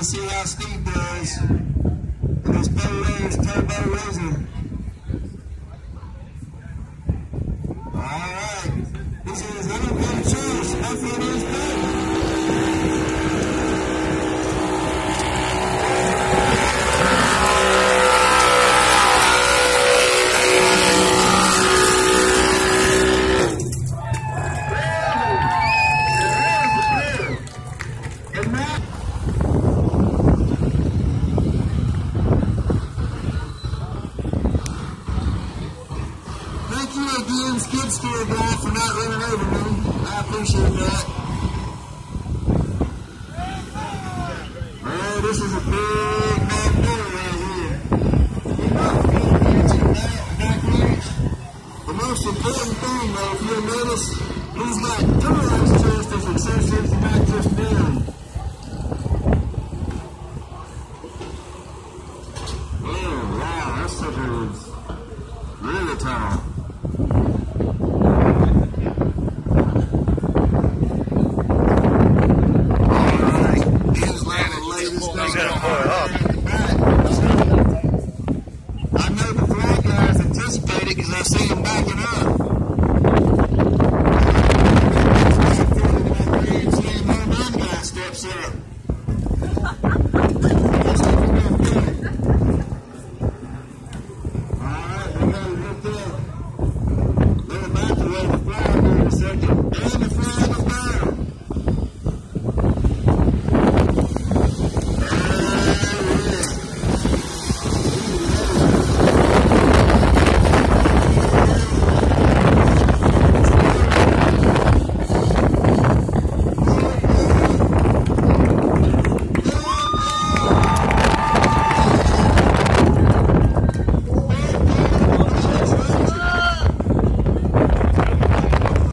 see how Steve does in this Bowler's Turbo Racing. Alright, this is Uncle Choice, Buffalo's Bay. Thank you again, Skid Steer guy, for not running over me. I appreciate that. Oh, this is a big back door right here. You know, back wheels. The most important thing, though, if you'll notice, he's got Duramax chest as accessories and not just down. Oh, wow, that sucker is really tall. Alright, here's landing, ladies.